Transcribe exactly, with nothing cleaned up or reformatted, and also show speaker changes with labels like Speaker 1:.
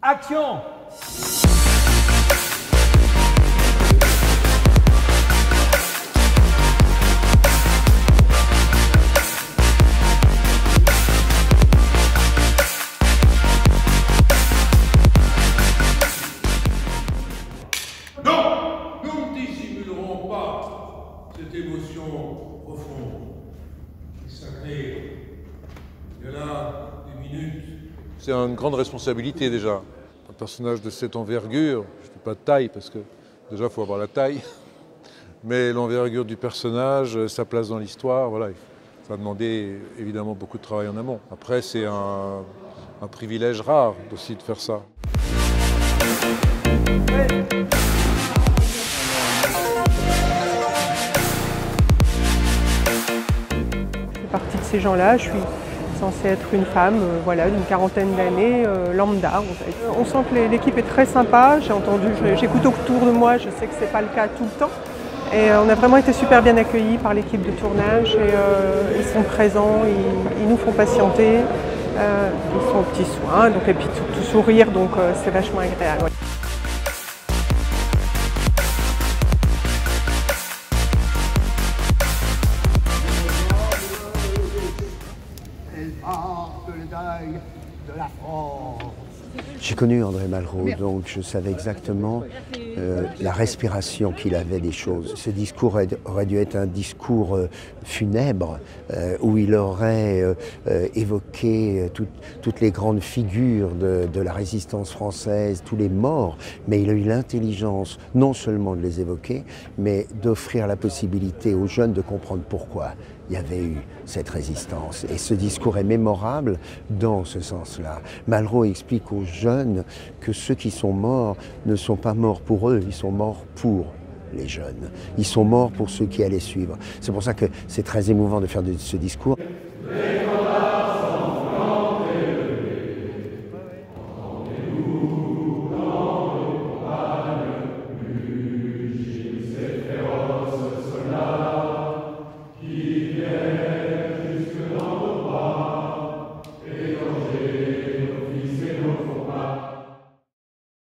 Speaker 1: Action!
Speaker 2: Non, nous ne dissimulerons pas cette émotion profonde et sacrée. Il y a là des minutes.
Speaker 3: C'est une grande responsabilité déjà. Un personnage de cette envergure, je ne dis pas de taille parce que déjà il faut avoir la taille, mais l'envergure du personnage, sa place dans l'histoire, voilà, ça a demandé évidemment beaucoup de travail en amont. Après c'est un, un privilège rare aussi de faire ça.
Speaker 4: Je fais partie de ces gens-là, je suis censée être une femme euh, voilà, d'une quarantaine d'années, euh, lambda en fait. On sent que l'équipe est très sympa, j'ai entendu, j'écoute autour de moi, je sais que ce n'est pas le cas tout le temps. Et euh, on a vraiment été super bien accueillis par l'équipe de tournage, et, euh, ils sont présents, ils, ils nous font patienter, euh, ils sont aux petits soins, donc, et puis tout, tout sourire, donc euh, c'est vachement agréable. Ouais.
Speaker 5: De la France. J'ai connu André Malraux, donc je savais exactement euh, la respiration qu'il avait des choses. Ce discours aurait dû être un discours euh, funèbre, euh, où il aurait euh, euh, évoqué tout, toutes les grandes figures de, de la résistance française, tous les morts, mais il a eu l'intelligence non seulement de les évoquer, mais d'offrir la possibilité aux jeunes de comprendre pourquoi il y avait eu cette résistance. Et ce discours est mémorable dans ce sens-là. Malraux explique aux jeunes que ceux qui sont morts ne sont pas morts pour eux, ils sont morts pour les jeunes. Ils sont morts pour ceux qui allaient suivre. C'est pour ça que c'est très émouvant de faire de ce discours.